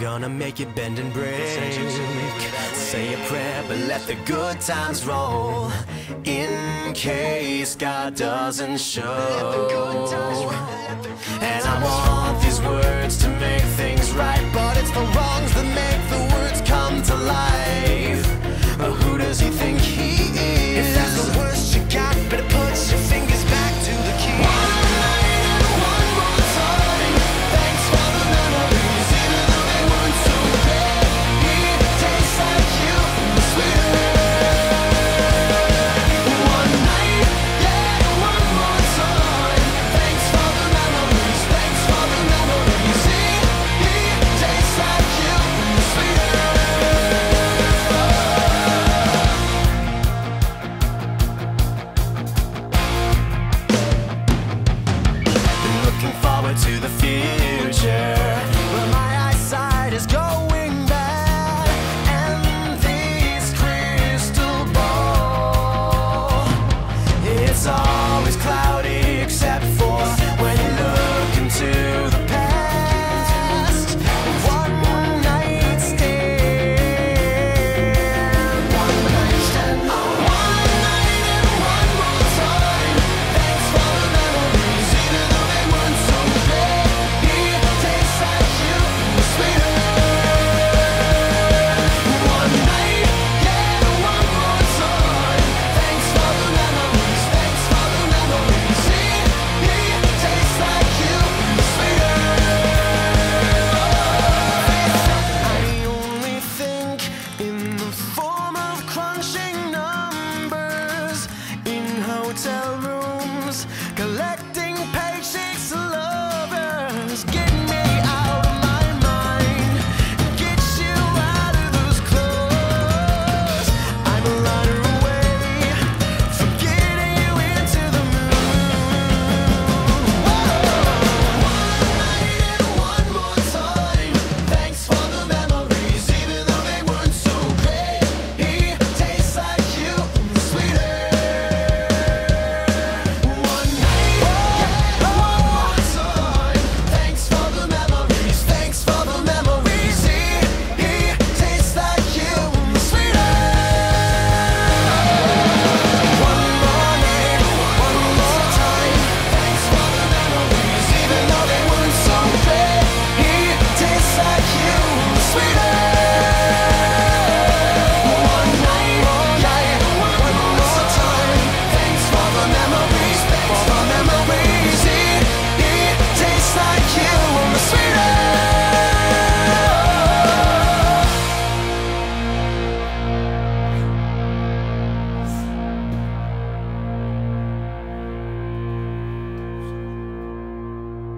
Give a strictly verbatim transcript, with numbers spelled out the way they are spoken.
gonna make it bend and break. Say a prayer, but let the good times roll, in case God doesn't show. And I want these words to make things right, but it's the wrongs that make the words come to life. But who does he think he is? If that's the worst you got, better put your fingers back to the key. One night and one more time. Thanks for the memories, even though they weren't so great. It tastes like you, sweeter. One night, yeah, one more time. Thanks for the memories, thanks for the memories. It, it tastes like you, sweeter. To the future, but my eyesight is going bad, and this crystal ball, it's all